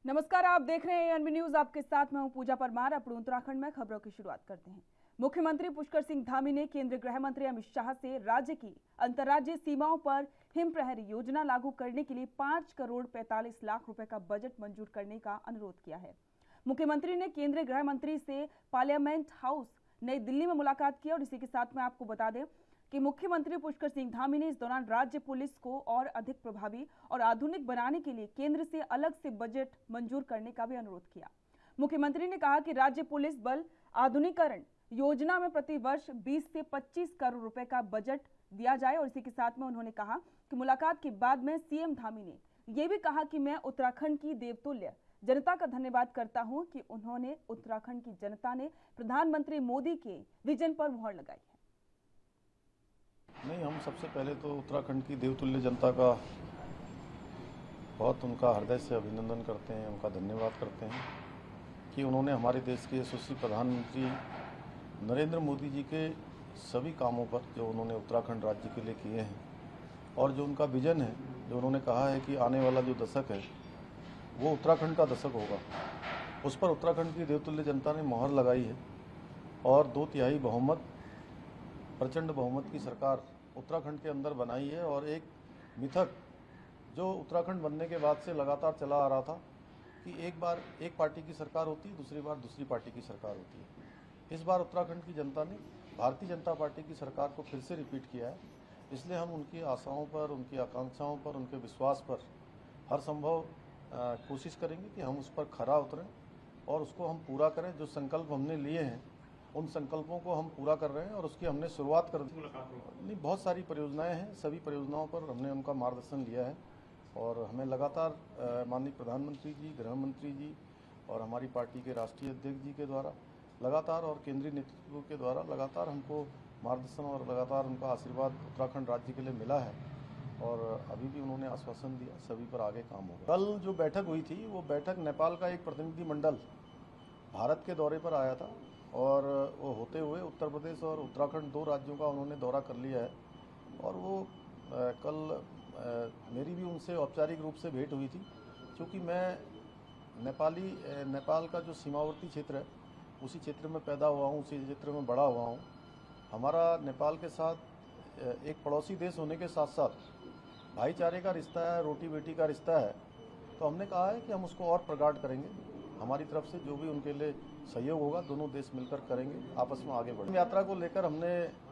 नमस्कार, आप देख रहे हैं एएनबी न्यूज। आपके साथ मैं हूं पूजा परमार। अपने उत्तराखंड में खबरों की शुरुआत करते हैं। मुख्यमंत्री पुष्कर सिंह धामी ने केंद्रीय गृह मंत्री अमित शाह से राज्य की अंतर्राज्यीय सीमाओं पर हिम प्रहरी योजना लागू करने के लिए 5 करोड़ 45 लाख रुपए का बजट मंजूर करने का अनुरोध किया है। मुख्यमंत्री ने केंद्रीय गृह मंत्री से पार्लियामेंट हाउस नई दिल्ली में मुलाकात की और इसी के साथ में आपको बता दें कि मुख्यमंत्री पुष्कर सिंह धामी ने इस दौरान राज्य पुलिस को और अधिक प्रभावी और आधुनिक बनाने के लिए केंद्र से अलग से बजट मंजूर करने का भी अनुरोध किया। मुख्यमंत्री ने कहा कि राज्य पुलिस बल आधुनिकीकरण योजना में प्रति वर्ष 20 से 25 करोड़ रुपए का बजट दिया जाए और इसी के साथ में उन्होंने कहा कि मुलाकात के बाद में सीएम धामी ने यह भी कहा कि मैं उत्तराखंड की देवतुल्य जनता का धन्यवाद करता हूं कि उन्होंने उत्तराखंड की जनता ने प्रधानमंत्री मोदी के विजन पर मुहर लगाई है। नहीं, हम सबसे पहले तो उत्तराखंड की देवतुल्य जनता का बहुत उनका हृदय से अभिनंदन करते हैं, उनका धन्यवाद करते हैं कि उन्होंने हमारे देश के यशस्वी प्रधानमंत्री नरेंद्र मोदी जी के सभी कामों पर जो उन्होंने उत्तराखंड राज्य के लिए किए हैं और जो उनका विजन है, जो उन्होंने कहा है कि आने वाला जो दशक है वो उत्तराखंड का दशक होगा, उस पर उत्तराखंड की देवतुल्य जनता ने मोहर लगाई है और 2/3 बहुमत, प्रचंड बहुमत की सरकार उत्तराखंड के अंदर बनाई है। और एक मिथक जो उत्तराखंड बनने के बाद से लगातार चला आ रहा था कि एक बार एक पार्टी की सरकार होती है, दूसरी बार दूसरी पार्टी की सरकार होती है। इस बार उत्तराखंड की जनता ने भारतीय जनता पार्टी की सरकार को फिर से रिपीट किया है, इसलिए हम उनकी आशाओं पर, उनकी आकांक्षाओं पर, उनके विश्वास पर हर संभव कोशिश करेंगे कि हम उस पर खरा उतरें और उसको हम पूरा करें। जो संकल्प हमने लिए हैं उन संकल्पों को हम पूरा कर रहे हैं और उसकी हमने शुरुआत कर दी। नहीं, बहुत सारी परियोजनाएं हैं, सभी परियोजनाओं पर हमने उनका मार्गदर्शन लिया है और हमें लगातार माननीय प्रधानमंत्री जी, गृह मंत्री जी और हमारी पार्टी के राष्ट्रीय अध्यक्ष जी के द्वारा लगातार और केंद्रीय नेतृत्व के द्वारा लगातार हमको मार्गदर्शन और लगातार उनका आशीर्वाद उत्तराखंड राज्य के लिए मिला है और अभी भी उन्होंने आश्वासन दिया सभी पर आगे काम होगा। कल जो बैठक हुई थी वो बैठक नेपाल का एक प्रतिनिधिमंडल भारत के दौरे पर आया था और वो होते हुए उत्तर प्रदेश और उत्तराखंड 2 राज्यों का उन्होंने दौरा कर लिया है और वो कल मेरी भी उनसे औपचारिक रूप से भेंट हुई थी, क्योंकि मैं नेपाल का जो सीमावर्ती क्षेत्र है उसी क्षेत्र में पैदा हुआ हूँ, उसी क्षेत्र में बड़ा हुआ हूँ। हमारा नेपाल के साथ एक पड़ोसी देश होने के साथ साथ भाईचारे का रिश्ता है, रोटी बेटी का रिश्ता है, तो हमने कहा है कि हम उसको और प्रगाढ़ करेंगे। हमारी तरफ से जो भी उनके लिए सहयोग होगा दोनों देश मिलकर करेंगे, आपस में आगे बढ़ेंगे। यात्रा को लेकर हमने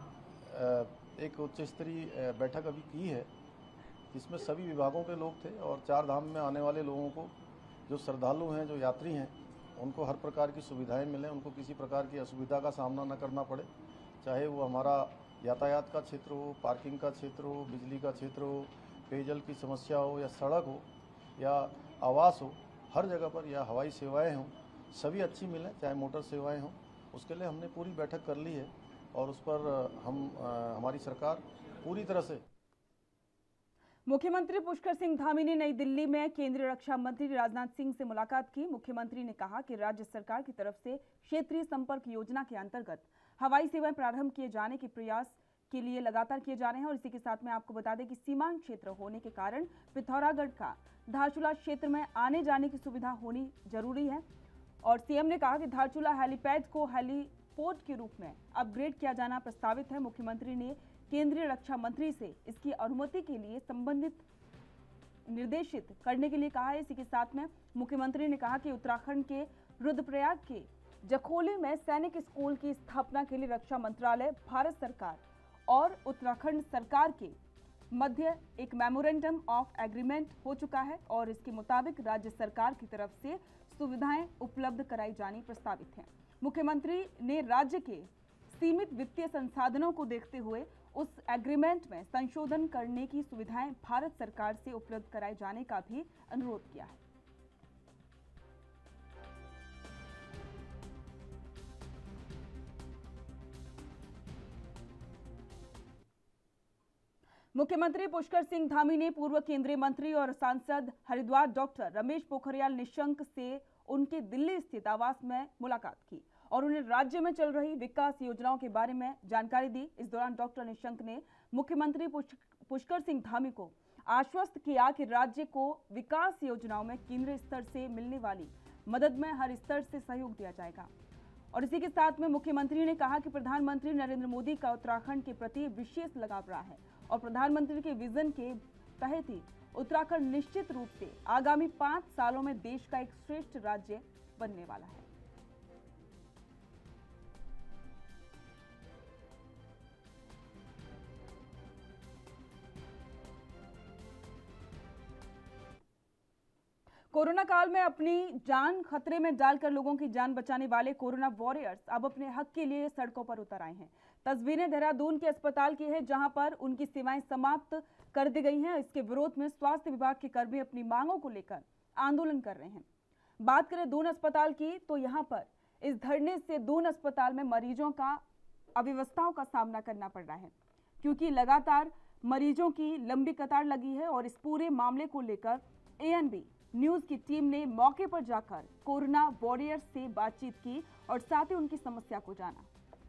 एक उच्च स्तरीय बैठक अभी की है जिसमें सभी विभागों के लोग थे और 4 धाम में आने वाले लोगों को, जो श्रद्धालु हैं, जो यात्री हैं, उनको हर प्रकार की सुविधाएं मिलें, उनको किसी प्रकार की असुविधा का सामना न करना पड़े, चाहे वो हमारा यातायात का क्षेत्र हो, पार्किंग का क्षेत्र हो, बिजली का क्षेत्र हो, पेयजल की समस्या हो या सड़क हो या आवास हो, हर जगह पर या हवाई सेवाएं हों, सभी अच्छी मिलें, चाहे मोटर सेवाएं हों। उसके लिए हमने पूरी बैठक कर ली है और उस पर हमारी सरकार पूरी तरह से। मुख्यमंत्री पुष्कर सिंह धामी ने नई दिल्ली में केंद्रीय रक्षा मंत्री राजनाथ सिंह से मुलाकात की। मुख्यमंत्री ने कहा कि राज्य सरकार की तरफ से क्षेत्रीय संपर्क योजना के अंतर्गत हवाई सेवाएं प्रारंभ किए जाने के प्रयास के लिए लगातार किए जा रहे हैं और इसी के साथ में आपको बता दें कि सीमांत क्षेत्र होने के कारण पिथौरागढ़ का धारचूला क्षेत्र में आने जाने की सुविधा होनी जरूरी है और सीएम ने कहा कि धारचूला हेलीपैड को हेलीपोर्ट के रूप में अपग्रेड किया जाना प्रस्तावित है। मुख्यमंत्री ने केंद्रीय रक्षा मंत्री से इसकी अनुमति के लिए संबंधित निर्देशित करने के लिए कहा है। इसी के साथ में मुख्यमंत्री ने कहा कि उत्तराखंड के रुद्रप्रयाग के जखोली में सैनिक स्कूल की स्थापना के लिए रक्षा मंत्रालय, भारत सरकार और उत्तराखंड सरकार के मध्य एक मेमोरेंडम ऑफ एग्रीमेंट हो चुका है और इसके मुताबिक राज्य सरकार की तरफ से सुविधाएं उपलब्ध कराई जानी प्रस्तावित है। मुख्यमंत्री ने राज्य के सीमित वित्तीय संसाधनों को देखते हुए उस एग्रीमेंट में संशोधन करने की सुविधाएं भारत सरकार से उपलब्ध कराए जाने का भी अनुरोध किया है। मुख्यमंत्री पुष्कर सिंह धामी ने पूर्व केंद्रीय मंत्री और सांसद हरिद्वार डॉक्टर रमेश पोखरियाल निशंक से उनके दिल्ली स्थित आवास में मुलाकात की और उन्हें राज्य में चल रही विकास योजनाओं के बारे में जानकारी दी। इस दौरान डॉक्टर निशंक ने मुख्यमंत्री पुष्कर सिंह धामी को आश्वस्त किया कि राज्य को विकास योजनाओं में केंद्र स्तर से मिलने वाली मदद में हर स्तर से सहयोग दिया जाएगा। और इसी के साथ में मुख्यमंत्री ने कहा कि प्रधानमंत्री नरेंद्र मोदी का उत्तराखंड के प्रति विशेष लगाव रहा है और प्रधानमंत्री के विजन के तहत ही उत्तराखंड निश्चित रूप से आगामी 5 सालों में देश का एक श्रेष्ठ राज्य बनने वाला है। कोरोना काल में अपनी जान खतरे में डालकर लोगों की जान बचाने वाले कोरोना वॉरियर्स अब अपने हक के लिए सड़कों पर उतर आए हैं। तस्वीरें देहरादून के अस्पताल की है, जहां पर उनकी सेवाएं समाप्त कर दी गई हैं। इसके विरोध में स्वास्थ्य विभाग के कर्मी अपनी मांगों को लेकर आंदोलन कर रहे हैं। बात करें दून अस्पताल की, तो यहाँ पर इस धरने से दून अस्पताल में मरीजों का अव्यवस्थाओं का सामना करना पड़ रहा है, क्योंकि लगातार मरीजों की लंबी कतार लगी है। और इस पूरे मामले को लेकर ANB न्यूज की टीम ने मौके पर जाकर कोरोना वॉरियर्स से बातचीत की और साथ ही उनकी समस्या को जाना।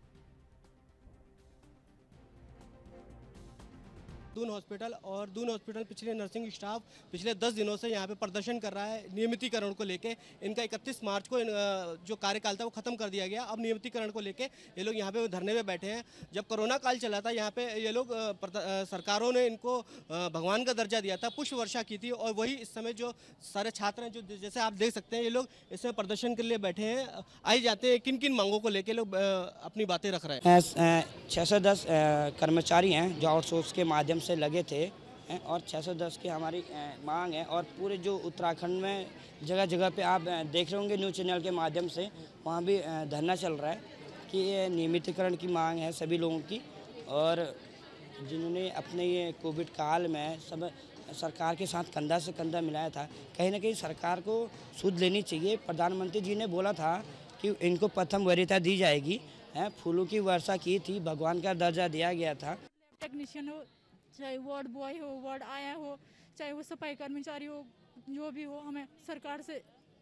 दून हॉस्पिटल पिछले नर्सिंग स्टाफ पिछले 10 दिनों से यहाँ पे प्रदर्शन कर रहा है नियमितीकरण को लेके। इनका 31 मार्च को जो कार्यकाल था वो खत्म कर दिया गया। अब नियमितीकरण को लेके ये लोग यहाँ पे धरने पे बैठे हैं। जब कोरोना काल चला था यहाँ पे ये लोग सरकारों ने इनको भगवान का दर्जा दिया था, पुष्प वर्षा की थी। और वही इस समय जो सारे छात्र हैं, जो जैसे आप देख सकते हैं, ये लोग इसमें प्रदर्शन के लिए बैठे हैं। आई जाते हैं किन किन मांगों को लेके लोग अपनी बातें रख रहे हैं। 610 कर्मचारी हैं जो आउटसोर्स के माध्यम से लगे थे और 610 की हमारी मांग है। और पूरे जो उत्तराखंड में जगह जगह पे आप देख रहे होंगे न्यूज़ चैनल के माध्यम से, वहाँ भी धरना चल रहा है कि ये नियमितीकरण की मांग है सभी लोगों की। और जिन्होंने अपने ये कोविड काल में सब सरकार के साथ कंधा से कंधा मिलाया था, कहीं ना कहीं सरकार को सूद लेनी चाहिए। प्रधानमंत्री जी ने बोला था कि इनको प्रथम वरीयता दी जाएगी, फूलों की वर्षा की थी, भगवान का दर्जा दिया गया था। टेक्नीशियन हो, चाहे वार्ड बॉय हो, वार्ड आया हो, चाहे वो सफाई कर्मचारी हो, जो भी हो, हमें सरकार से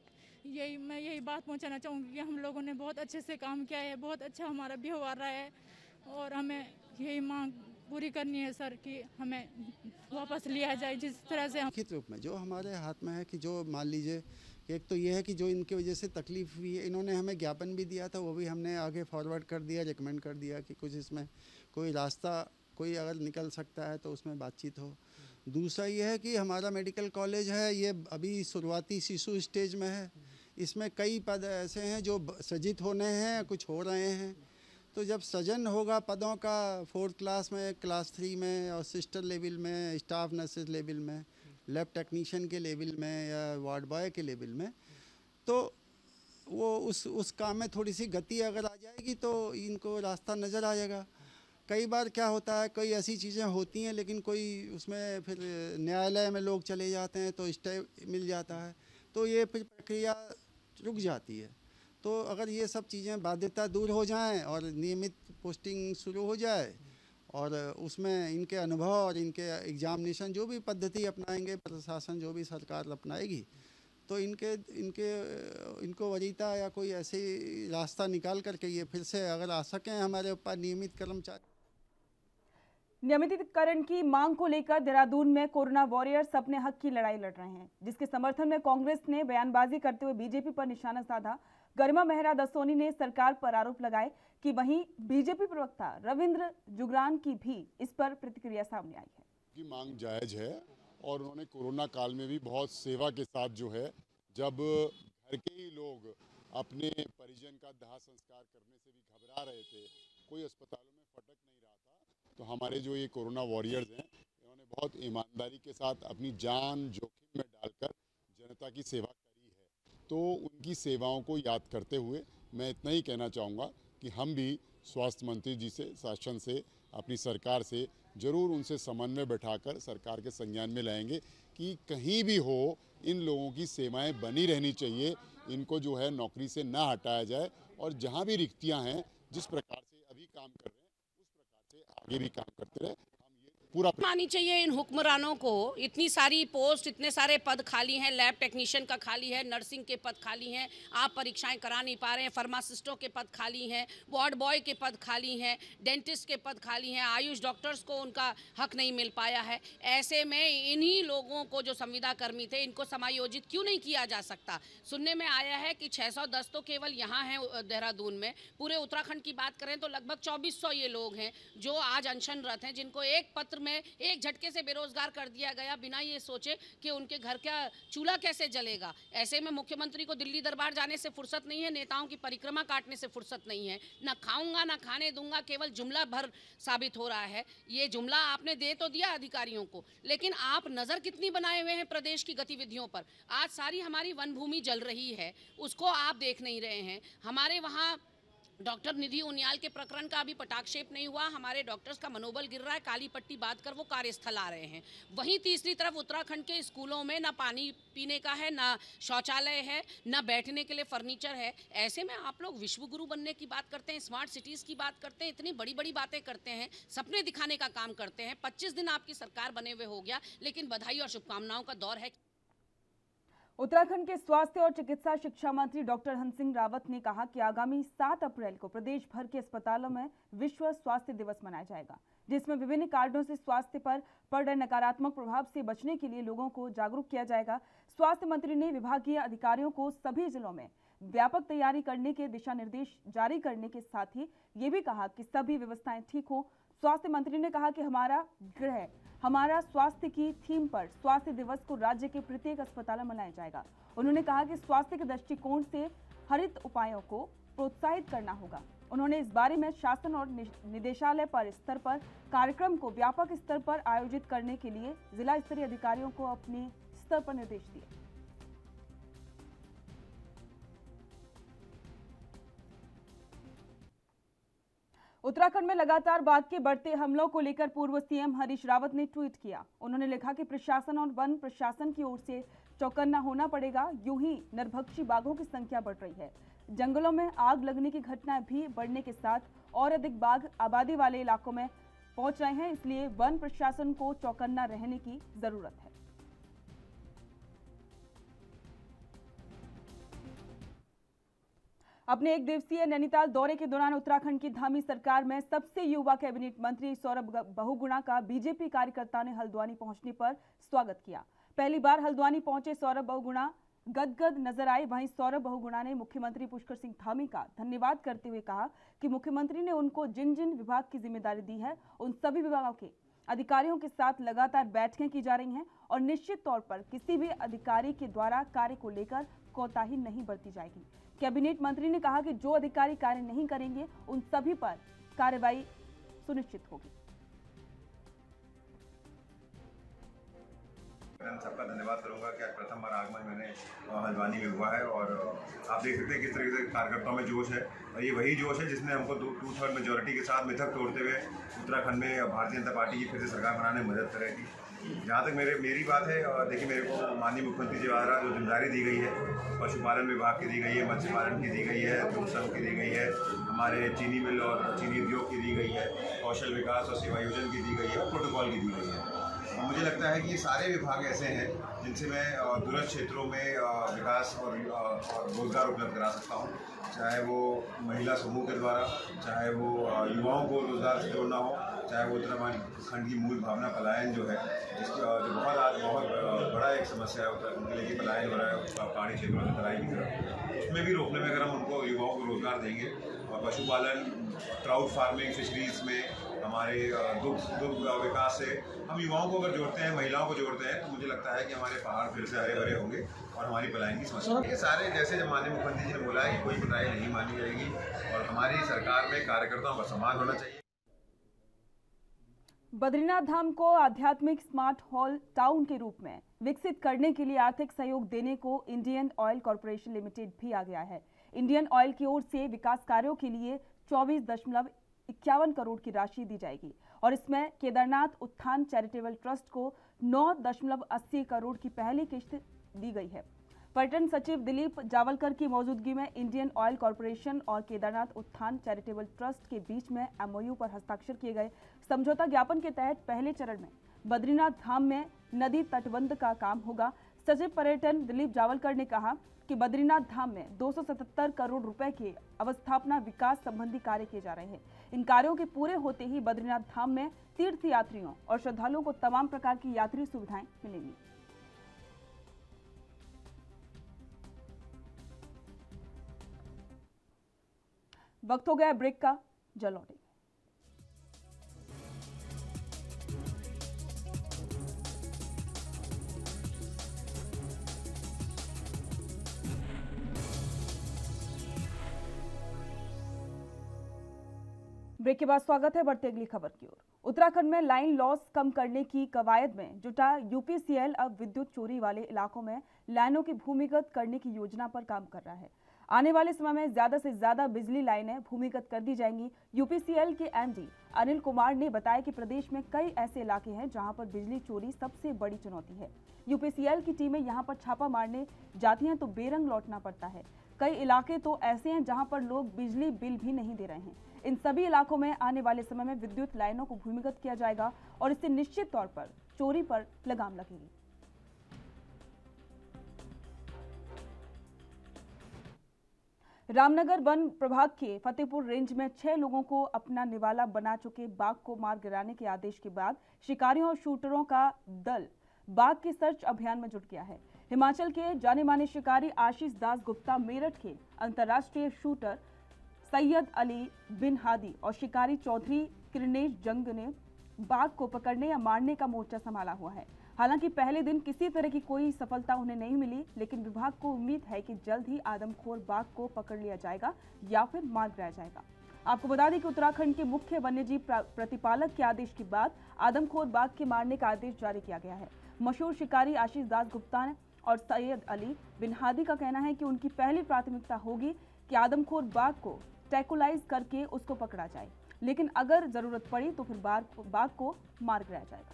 मैं यही बात पहुंचाना चाहूँगी कि हम लोगों ने बहुत अच्छे से काम किया है, बहुत अच्छा हमारा व्यवहार रहा है और हमें यही मांग पूरी करनी है सर कि हमें वापस लिया जाए जिस तरह से। लिखित रूप में जो हमारे हाथ में है कि जो मान लीजिए, एक तो ये है कि जो इनकी वजह से तकलीफ हुई है, इन्होंने हमें ज्ञापन भी दिया था, वो भी हमने आगे फॉरवर्ड कर दिया, रिकमेंड कर दिया कि कुछ इसमें कोई रास्ता कोई अगर निकल सकता है तो उसमें बातचीत हो। दूसरा ये है कि हमारा मेडिकल कॉलेज है, ये अभी शुरुआती शिशु स्टेज में है। इसमें कई पद ऐसे हैं जो सृजित होने हैं, कुछ हो रहे हैं। तो जब सृजन होगा पदों का 4th क्लास में, क्लास 3 में और सिस्टर लेवल में, स्टाफ नर्सेज लेवल में, लैब टेक्नीशियन के लेवल में या वार्ड बॉय के लेवल में, तो वो उस काम में थोड़ी सी गति अगर आ जाएगी तो इनको रास्ता नज़र आ जाएगा। कई बार क्या होता है, कई ऐसी चीज़ें होती हैं लेकिन कोई उसमें फिर न्यायालय में लोग चले जाते हैं तो स्टे मिल जाता है, तो ये फिर प्रक्रिया रुक जाती है। तो अगर ये सब चीज़ें बाध्यता दूर हो जाएं और नियमित पोस्टिंग शुरू हो जाए और उसमें इनके अनुभव और इनके एग्जामिनेशन जो भी पद्धति अपनाएंगे प्रशासन, जो भी सरकार अपनाएगी, तो इनको वरीयता या कोई ऐसे रास्ता निकाल करके ये फिर से अगर आ सकें हमारे ऊपर नियमित कर्मचारी। नियमितीकरण की मांग को लेकर देहरादून में कोरोना वॉरियर्स अपने हक की लड़ाई लड़ रहे हैं, जिसके समर्थन में कांग्रेस ने बयानबाजी करते हुए बीजेपी पर निशाना साधा। गरिमा मेहरा दसोनी ने सरकार पर आरोप लगाए कि वहीं बीजेपी प्रवक्ता रविंद्र जुगरान की भी इस पर प्रतिक्रिया सामने आई है। की मांग जायज है और उन्होंने कोरोना काल में भी बहुत सेवा के साथ जो है, जब घर के ही लोग अपने परिजन का दाह संस्कार करने से भी घबरा रहे थे, कोई अस्पतालों में फटक नहीं रहा था, तो हमारे जो ये कोरोना वॉरियर्स हैं, इन्होंने बहुत ईमानदारी के साथ अपनी जान जोखिम में डालकर जनता की सेवा करी है। तो उनकी सेवाओं को याद करते हुए मैं इतना ही कहना चाहूँगा कि हम भी स्वास्थ्य मंत्री जी से, शासन से, अपनी सरकार से जरूर उनसे समन्वय बैठाकर सरकार के संज्ञान में लाएंगे कि कहीं भी हो इन लोगों की सेवाएं बनी रहनी चाहिए, इनको जो है नौकरी से ना हटाया जाए और जहां भी रिक्तियां हैं, जिस प्रकार से अभी काम कर रहे हैं उस प्रकार से आगे भी काम करते रहे। हम ये पूरा मानी चाहिए इन हुक्मरानों को। इतनी सारी पोस्ट, इतने सारे पद खाली हैं, लैब टेक्नीशियन का खाली है, नर्सिंग के पद खाली हैं, आप परीक्षाएं करा नहीं पा रहे हैं, फार्मासिस्टों के पद खाली हैं, वार्ड बॉय के पद खाली हैं, डेंटिस्ट के पद खाली हैं, आयुष डॉक्टर्स को उनका हक नहीं मिल पाया है। ऐसे में इन्हीं लोगों को, जो संविदा कर्मी थे, इनको समायोजित क्यों नहीं किया जा सकता? सुनने में आया है कि 610 तो केवल यहाँ हैं देहरादून में, पूरे उत्तराखंड की बात करें तो लगभग 2400 ये लोग हैं जो आज अनशनरत हैं, जिनको एक पत्र में एक झटके से बेरोजगार कर दिया गया बिना ये सोचे कि उनके घर का चूल्हा कैसे जलेगा। ऐसे में मुख्यमंत्री को दिल्ली दरबार जाने से फुर्सत नहीं है, नेताओं की परिक्रमा काटने से फुर्सत नहीं है। ना खाऊंगा ना खाने दूंगा केवल जुमला भर साबित हो रहा है। ये जुमला आपने दे तो दिया अधिकारियों को, लेकिन आप नजर कितनी बनाए हुए हैं प्रदेश की गतिविधियों पर? आज सारी हमारी वन भूमि जल रही है, उसको आप देख नहीं रहे हैं। हमारे वहाँ डॉक्टर निधि उनियाल के प्रकरण का अभी पटाक्षेप नहीं हुआ, हमारे डॉक्टर्स का मनोबल गिर रहा है, काली पट्टी बांध कर वो कार्यस्थल आ रहे हैं। वहीं तीसरी तरफ उत्तराखंड के स्कूलों में ना पानी पीने का है, ना शौचालय है, ना बैठने के लिए फर्नीचर है। ऐसे में आप लोग विश्व गुरु बनने की बात करते हैं, स्मार्ट सिटीज़ की बात करते हैं, इतनी बड़ी बड़ी बातें करते हैं, सपने दिखाने का काम करते हैं। 25 दिन आपकी सरकार बने हुए हो गया, लेकिन बधाई और शुभकामनाओं का दौर है। उत्तराखंड के स्वास्थ्य और चिकित्सा शिक्षा मंत्री डॉक्टर हंस सिंह रावत ने कहा कि आगामी 7 अप्रैल को प्रदेश भर के अस्पतालों में विश्व स्वास्थ्य दिवस मनाया जाएगा, जिसमें विभिन्न कारणों से स्वास्थ्य पर पड़ रहे नकारात्मक प्रभाव से बचने के लिए लोगों को जागरूक किया जाएगा। स्वास्थ्य मंत्री ने विभागीय अधिकारियों को सभी जिलों में व्यापक तैयारी करने के दिशा निर्देश जारी करने के साथ ही ये भी कहा कि सभी व्यवस्थाएं ठीक हो। स्वास्थ्य मंत्री ने कहा कि हमारा स्वास्थ्य की थीम पर स्वास्थ्य दिवस को राज्य के प्रत्येक अस्पताल में मनाया जाएगा। उन्होंने कहा कि स्वास्थ्य के दृष्टिकोण से हरित उपायों को प्रोत्साहित करना होगा। उन्होंने इस बारे में शासन और निदेशालय पर स्तर पर कार्यक्रम को व्यापक स्तर पर आयोजित करने के लिए जिला स्तरीय अधिकारियों को अपने स्तर पर निर्देश दिए। उत्तराखंड में लगातार बाघ के बढ़ते हमलों को लेकर पूर्व सीएम हरीश रावत ने ट्वीट किया। उन्होंने लिखा कि प्रशासन और वन प्रशासन की ओर से चौकन्ना होना पड़ेगा, यूं ही नरभक्षी बाघों की संख्या बढ़ रही है। जंगलों में आग लगने की घटनाएं भी बढ़ने के साथ और अधिक बाघ आबादी वाले इलाकों में पहुंच रहे हैं, इसलिए वन प्रशासन को चौकन्ना रहने की जरूरत है। अपने एक दिवसीय नैनीताल दौरे के दौरान उत्तराखंड की धामी सरकार में सबसे युवा कैबिनेट मंत्री सौरभ बहुगुणा का बीजेपी कार्यकर्ता ने हल्द्वानी पहुंचने पर स्वागत किया। पहली बार हल्द्वानी पहुंचे सौरभ बहुगुणा गदगद नजर आए। वहीं सौरभ बहुगुणा ने मुख्यमंत्री पुष्कर सिंह धामी का धन्यवाद करते हुए कहा कि मुख्यमंत्री ने उनको जिन जिन विभाग की जिम्मेदारी दी है, उन सभी विभागों के अधिकारियों के साथ लगातार बैठकें की जा रही हैं और निश्चित तौर पर किसी भी अधिकारी के द्वारा कार्य को लेकर कोताही नहीं बरती जाएगी। कैबिनेट मंत्री ने कहा कि जो अधिकारी कार्य नहीं करेंगे उन सभी पर कार्रवाई सुनिश्चित होगी। सबका धन्यवाद करूंगा कि आज प्रथम बार आगमन मैंने हल्द्वानी में हुआ है और आप देख सकते हैं किस तरीके से कार्यकर्ताओं में जोश है और ये वही जोश है जिसने हमको 2/3 मेजोरिटी के साथ मिथक तोड़ते हुए उत्तराखंड में भारतीय जनता पार्टी की फिर से सरकार बनाने में मदद करेगी। जहाँ तक मेरी बात है, देखिए मेरे को माननीय मुख्यमंत्री जी द्वारा जो जिम्मेदारी दी गई है, पशुपालन विभाग की दी गई है, मत्स्य पालन की दी गई है, दुग्ध संघ की दी गई है, हमारे चीनी मिल और चीनी उद्योग की दी गई है, कौशल विकास और सेवा योजना की दी गई है और प्रोटोकॉल की दी गई है। मुझे लगता है कि ये सारे विभाग ऐसे हैं जिनसे मैं दूरस्थ क्षेत्रों में विकास और रोजगार उपलब्ध करा सकता हूँ, चाहे वो महिला समूह के द्वारा, चाहे वो युवाओं को रोजगार से जोड़ना हो, चाहे वो उत्तराखंड की मूल भावना पलायन जो है, जिसकी जो बहुत बड़ा एक समस्या है उत्तराखंड के लिए कि पलायन हो रहा है पहाड़ी क्षेत्रों से तराई की तरफ, उसमें भी रोकने में अगर हम उनको युवाओं को रोजगार देंगे और पशुपालन, ट्राउट फार्मिंग, फिशरीज में हमारे दुग्ध विकास से हम युवाओं को अगर जोड़ते हैं, महिलाओं को जोड़ते हैं, तो मुझे लगता है कि हमारे पहाड़ फिर से हरे भरे होंगे और हमारी पलायन की समस्या। ये सारे जैसे जब माननीय मुख्यमंत्री जी ने बोला है कि कोई कोताही नहीं मानी जाएगी और हमारी सरकार में कार्यकर्ताओं का सम्मान होना चाहिए। बद्रीनाथ धाम को आध्यात्मिक स्मार्ट हॉल टाउन के रूप में विकसित करने के लिए आर्थिक सहयोग देने को इंडियन ऑयल कॉर्पोरेशन लिमिटेड भी आ गया है। इंडियन ऑयल की ओर से विकास कार्यों के लिए 24.51 करोड़ की राशि दी जाएगी और इसमें केदारनाथ उत्थान चैरिटेबल ट्रस्ट को 9.80 करोड़ की पहली किस्त दी गई है। पर्यटन सचिव दिलीप जावलकर की मौजूदगी में इंडियन ऑयल कॉरपोरेशन और केदारनाथ उत्थान चैरिटेबल ट्रस्ट के बीच में MOU पर हस्ताक्षर किए गए। समझौता ज्ञापन के तहत पहले चरण में बद्रीनाथ धाम में नदी तटबंध का काम होगा। सचिव पर्यटन दिलीप जावलकर ने कहा कि बद्रीनाथ धाम में 277 करोड़ रुपए के अवस्थापना विकास संबंधी कार्य किए जा रहे हैं। इन कार्यों के पूरे होते ही बद्रीनाथ धाम में तीर्थ यात्रियों और श्रद्धालुओं को तमाम प्रकार की यात्री सुविधाएं मिलेंगी। वक्त हो गया ब्रेक का, जल्द लौटेंगे। ब्रेक के बाद स्वागत है, बढ़ते अगली खबर की ओर। उत्तराखंड में लाइन लॉस कम करने की कवायद में जुटा UPCL अब विद्युत चोरी वाले इलाकों में लाइनों की भूमिगत करने की योजना पर काम कर रहा है। आने वाले समय में ज्यादा से ज्यादा बिजली लाइनें भूमिगत कर दी जाएंगी। UPCL के MD अनिल कुमार ने बताया कि प्रदेश में कई ऐसे इलाके हैं जहां पर बिजली चोरी सबसे बड़ी चुनौती है। UPCL की टीमें यहां पर छापा मारने जाती हैं तो बेरंग लौटना पड़ता है। कई इलाके तो ऐसे हैं जहां पर लोग बिजली बिल भी नहीं दे रहे हैं। इन सभी इलाकों में आने वाले समय में विद्युत लाइनों को भूमिगत किया जाएगा और इससे निश्चित तौर पर चोरी पर लगाम लगेगी। रामनगर वन प्रभाग के फतेहपुर रेंज में 6 लोगों को अपना निवाला बना चुके बाघ को मार गिराने के आदेश के बाद शिकारियों और शूटरों का दल बाघ के सर्च अभियान में जुट गया है। हिमाचल के जाने माने शिकारी आशीष दास गुप्ता, मेरठ के अंतर्राष्ट्रीय शूटर सैयद अली बिन हादी और शिकारी चौधरी किरनेश जंग ने बाघ को पकड़ने या मारने का मोर्चा संभाला हुआ है। हालांकि पहले दिन किसी तरह की कोई सफलता उन्हें नहीं मिली, लेकिन विभाग को उम्मीद है कि जल्द ही आदमखोर बाघ को पकड़ लिया जाएगा या फिर मार गिराया जाएगा। आपको बता दें कि उत्तराखंड के मुख्य वन्यजीव प्रतिपालक के आदेश के बाद आदमखोर बाघ के मारने का आदेश जारी किया गया है। मशहूर शिकारी आशीष दास गुप्ता और सैयद अली बिन हादी का कहना है कि उनकी पहली प्राथमिकता होगी कि आदमखोर बाघ को ट्रैंकुलाइज करके उसको पकड़ा जाए, लेकिन अगर जरूरत पड़ी तो फिर बाघ को मार गिराया जाएगा।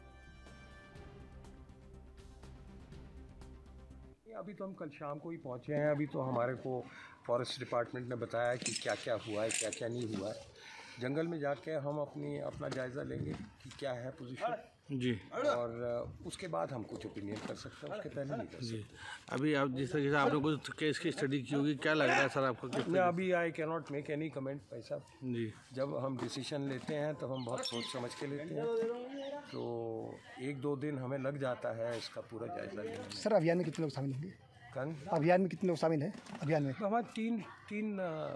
अभी तो हम कल शाम को ही पहुंचे हैं। अभी तो हमारे को फॉरेस्ट डिपार्टमेंट ने बताया कि क्या क्या हुआ है, क्या क्या नहीं हुआ है। जंगल में जाके हम अपना जायज़ा लेंगे कि क्या है पोजीशन जी, और उसके बाद हम कुछ ओपिनियन कर सकते हैं, उसके पहले नहीं कर जी। सकते। अभी आप जिस तरीके से आपने कुछ केस की स्टडी की होगी, क्या लग रहा है सर आपको? अभी I can not make any comment भाई साहब जी। जब हम डिसीजन लेते हैं तो हम बहुत सोच समझ के लेते हैं, तो 1-2 दिन हमें लग जाता है इसका पूरा जायजा लेने। सर अभियान में कितने लोग शामिल होंगे? अभियान में कितने लोग शामिल हैं? अभियान में हमारे तीन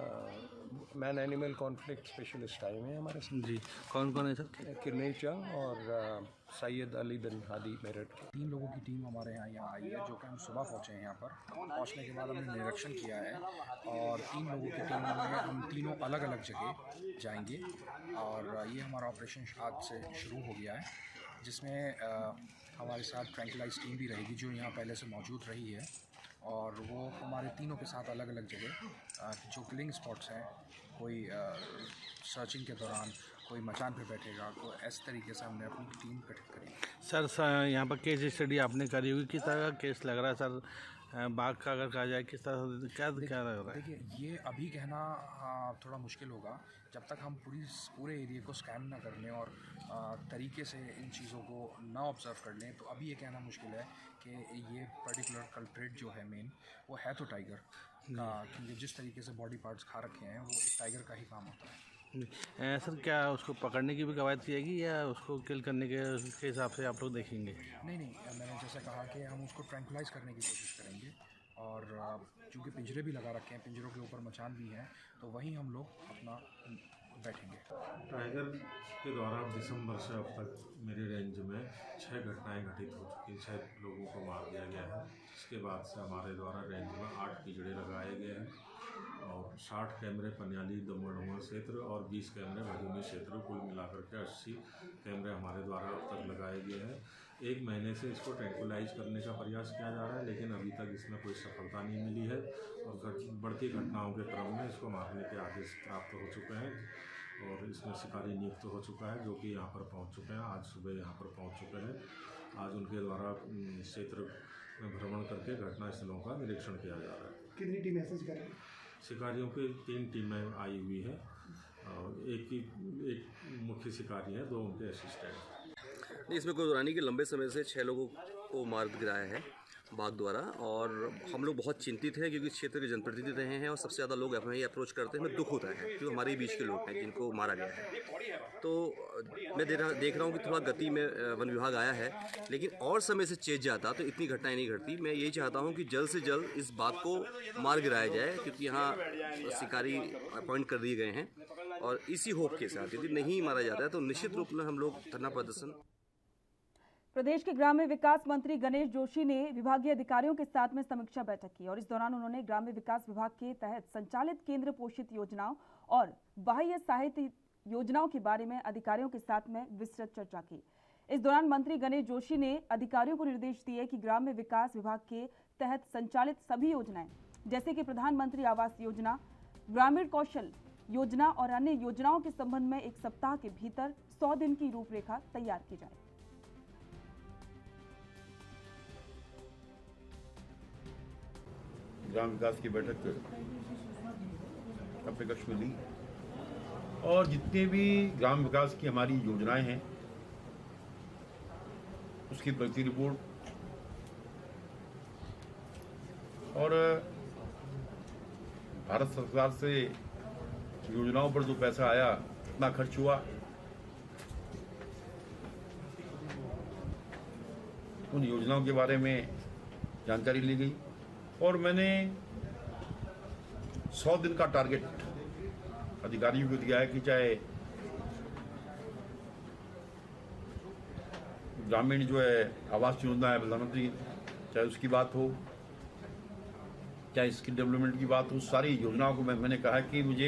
मैन एनिमल कॉन्फ्लिक्ट स्पेशलिस्ट आए हुए हैं हमारे साथ। जी, कौन कौन है सर? किरनेश जंग और सैयद अली बिन हादी मेरठ के। 3 लोगों की टीम हमारे यहाँ आई है, जो कि हम सुबह पहुँचे हैं यहाँ पर। पहुँचने के बाद हमने निरीक्षण किया है और 3 लोगों की टीम में हम तीनों अलग अलग जगह जाएंगे और ये हमारा ऑपरेशन आज से शुरू हो गया है, जिसमें हमारे साथ ट्रैंकुलाइज टीम भी रहेगी जो यहाँ पहले से मौजूद रही है और वो हमारे तीनों के साथ अलग अलग जगह जो किलिंग स्पॉट्स हैं, कोई सर्चिंग के दौरान कोई मचान पे बैठेगा, तो इस तरीके से हमने अपनी टीम गठित करी। सर यहाँ पर केस स्टडी आपने करी हुई, किस तरह का केस लग रहा है सर? बाघ का अगर कहा जाए किस तरह क्या लग रहा है? देखिए, ये अभी कहना थोड़ा मुश्किल होगा जब तक हम पूरे एरिया को स्कैन ना कर लें और तरीके से इन चीज़ों को ना ऑब्जर्व कर लें, तो अभी ये कहना मुश्किल है कि ये पर्टिकुलर कल्प्रेट जो है मेन वो है तो टाइगर का, क्योंकि जिस तरीके से बॉडी पार्ट्स खा रखे हैं वो एक टाइगर का ही काम होता है। सर क्या उसको पकड़ने की भी कवायद की जाएगी या उसको किल करने के हिसाब से आप लोग देखेंगे? नहीं, मैंने जैसे कहा कि हम उसको ट्रैंकुलाइज करने की कोशिश करेंगे और चूँकि पिंजरे भी लगा रखे हैं, पिंजरों के ऊपर मचान भी हैं, तो वहीं हम लोग अपना बैठेंगे। टाइगर के द्वारा दिसंबर से अब तक मेरे रेंज में 6 घटनाएं घटित हो चुकी, 6 लोगों को मार दिया गया है। इसके बाद से हमारे द्वारा रेंज में 8 पिंजरे लगाए गए हैं और 60 कैमरे पनियाली दमोह क्षेत्र और 20 कैमरे भदोही क्षेत्र, कुल मिलाकर के 80 कैमरे हमारे द्वारा अब तक लगाए गए हैं। 1 महीने से इसको ट्रैंकुलाइज करने का प्रयास किया जा रहा है, लेकिन अभी तक इसमें कोई सफलता नहीं मिली है और बढ़ती घटनाओं के क्रम में इसको मारने के आदेश प्राप्त हो चुके हैं और इसमें शिकारी नियुक्त हो चुका है, जो कि यहाँ पर पहुँच चुके हैं। आज सुबह यहाँ पर पहुँच चुके हैं। आज उनके द्वारा क्षेत्र में भ्रमण करके घटनास्थलों का निरीक्षण किया जा रहा है। कितनी टीमें मैसेज करें? शिकारियों की 3 टीमें आई हुई है और एक मुख्य शिकारी है, 2 उनके असिस्टेंट। इसमें कोई दौरानी के लंबे समय से 6 लोगों को मार गिराया है बाघ द्वारा, और हम लोग बहुत चिंतित हैं क्योंकि क्षेत्र के जनप्रतिनिधि रहे हैं और सबसे ज़्यादा लोग हमें ये अप्रोच करते हैं, हमें दुख होता है क्योंकि हमारे बीच के लोग हैं जिनको मारा गया है। तो मैं देख रहा हूँ कि थोड़ा गति में वन विभाग आया है, लेकिन और समय से चेत जाता तो इतनी घटनाएं नहीं घटती। मैं यही चाहता हूँ कि जल्द से जल्द इस बात को मार गिराया जाए, क्योंकि यहाँ शिकारी अपॉइंट कर दिए गए हैं, और इसी होप के साथ यदि नहीं मारा जाता है तो निश्चित रूप में हम लोग धरना प्रदर्शन। प्रदेश के ग्राम्य विकास मंत्री गणेश जोशी ने विभागीय अधिकारियों के साथ में समीक्षा बैठक की और इस दौरान उन्होंने ग्राम्य विकास विभाग के तहत संचालित केंद्र पोषित योजनाओं और बाह्य सहायता योजनाओं के बारे में अधिकारियों के साथ में विस्तृत चर्चा की। इस दौरान मंत्री गणेश जोशी ने अधिकारियों को निर्देश दिए कि ग्राम्य विकास विभाग के तहत संचालित सभी योजनाएं जैसे कि प्रधानमंत्री आवास योजना, ग्रामीण कौशल योजना और अन्य योजनाओं के संबंध में 1 सप्ताह के भीतर 100 दिन की रूपरेखा तैयार की जाए। ग्राम विकास की बैठक अपने कक्ष में ली और जितने भी ग्राम विकास की हमारी योजनाएं हैं उसकी प्रगति रिपोर्ट और भारत सरकार से योजनाओं पर जो पैसा आया, कितना खर्च हुआ, उन योजनाओं के बारे में जानकारी ली गई। और मैंने 100 दिन का टारगेट अधिकारियों को दिया है कि चाहे ग्रामीण जो है आवास योजना है प्रधानमंत्री, चाहे उसकी बात हो, चाहे स्किल डेवलपमेंट की बात हो, सारी योजनाओं को मैंने कहा कि मुझे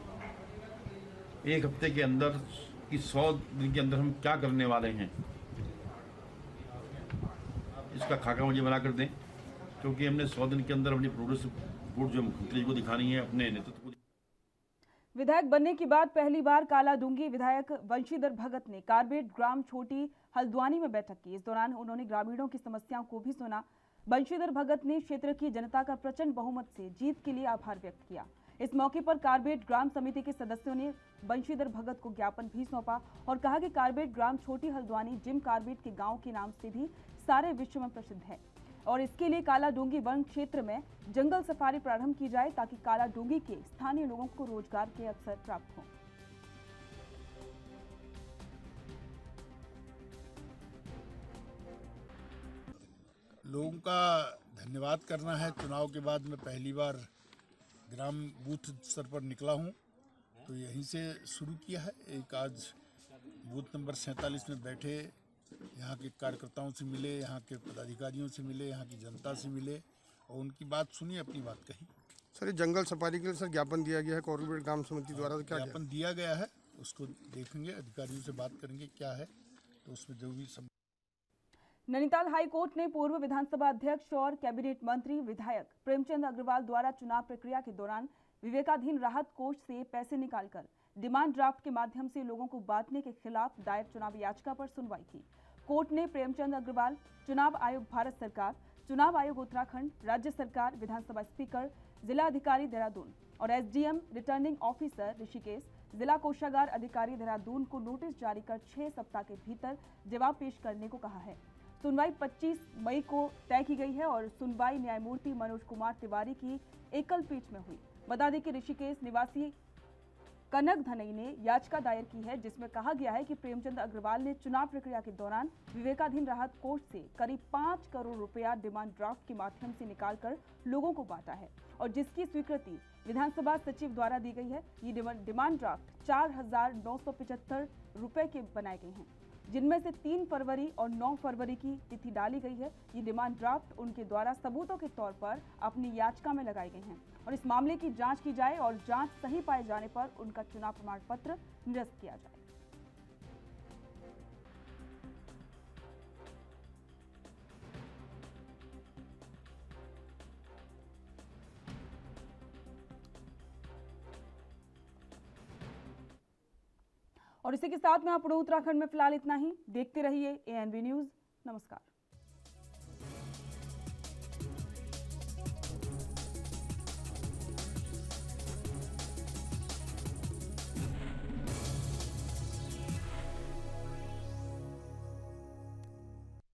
1 हफ्ते के अंदर कि 100 दिन के अंदर हम क्या करने वाले हैं इसका खाका मुझे बना कर दें, क्योंकि हमने 100 दिन के अंदर अपनी प्रोग्रेस रिपोर्ट जो मुख्यमंत्री को दिखानी है अपने नेतृत्व को। विधायक बनने के बाद पहली बार कालाडूंगी विधायक बंशीधर भगत ने कार्बेट ग्राम छोटी हल्द्वानी में बैठक की। इस दौरान उन्होंने ग्रामीणों की समस्याओं को भी सुना। बंशीधर भगत ने क्षेत्र की जनता का प्रचंड बहुमत से जीत के लिए आभार व्यक्त किया। इस मौके पर कार्बेट ग्राम समिति के सदस्यों ने बंशीधर भगत को ज्ञापन भी सौंपा और कहा कि कार्बेट ग्राम छोटी हल्द्वानी जिम कार्बेट के गाँव के नाम से भी सारे विश्व में प्रसिद्ध है और इसके लिए कालाडूंगी वन क्षेत्र में जंगल सफारी प्रारंभ की जाए ताकि कालाडूंगी के स्थानीय लोगों को रोजगार के अवसर प्राप्त हों। लोगों का धन्यवाद करना है। चुनाव के बाद मैं पहली बार ग्राम बूथ स्तर पर निकला हूं, तो यहीं से शुरू किया है। एक आज बूथ नंबर 47 में बैठे यहाँ के कार्यकर्ताओं से मिले, यहाँ के पदाधिकारियों से मिले, यहाँ की जनता से मिले और उनकी बात सुनी, अपनी बात कही। सर, ये जंगल सफारी के लिए सर ज्ञापन दिया गया है कॉर्पोरेट ग्राम समिति द्वारा, तो क्या ज्ञापन दिया गया है, उसको देखेंगे, अधिकारियों से बात करेंगे क्या है, तो उसमें जो भी सब। नैनीताल हाई कोर्ट ने पूर्व विधानसभा अध्यक्ष और कैबिनेट मंत्री विधायक प्रेमचंद अग्रवाल द्वारा चुनाव प्रक्रिया के दौरान विवेकाधीन राहत कोष से पैसे निकालकर डिमांड ड्राफ्ट के माध्यम से लोगों को बांटने के खिलाफ दायर चुनाव याचिका पर सुनवाई की। कोर्ट ने प्रेमचंद अग्रवाल, चुनाव आयोग भारत सरकार, चुनाव आयोग उत्तराखंड, राज्य सरकार, विधानसभा स्पीकर, जिला अधिकारी देहरादून और एसडीएम रिटर्निंग ऑफिसर ऋषिकेश, जिला कोषागार अधिकारी देहरादून को नोटिस जारी कर 6 सप्ताह के भीतर जवाब पेश करने को कहा है। सुनवाई 25 मई को तय की गई है और सुनवाई न्यायमूर्ति मनोज कुमार तिवारी की एकल पीठ में हुई। बता दें कि ऋषिकेश निवासी कनक धनई ने याचिका दायर की है जिसमें कहा गया है कि प्रेमचंद अग्रवाल ने चुनाव प्रक्रिया के दौरान विवेकाधीन राहत कोष से करीब 5 करोड़ रुपया डिमांड ड्राफ्ट के माध्यम से निकालकर लोगों को बांटा है और जिसकी स्वीकृति विधानसभा सचिव द्वारा दी गई है। ये डिमांड ड्राफ्ट 4,975 रुपए के बनाए गए हैं, जिनमें से 3 फरवरी और 9 फरवरी की तिथि डाली गई है। ये डिमांड ड्राफ्ट उनके द्वारा सबूतों के तौर पर अपनी याचिका में लगाए गए हैं और इस मामले की जांच की जाए और जांच सही पाए जाने पर उनका चुनाव प्रमाण पत्र निरस्त किया जाए। और इसी के साथ में आप उत्तराखंड में फिलहाल इतना ही। देखते रहिए ANV न्यूज। नमस्कार।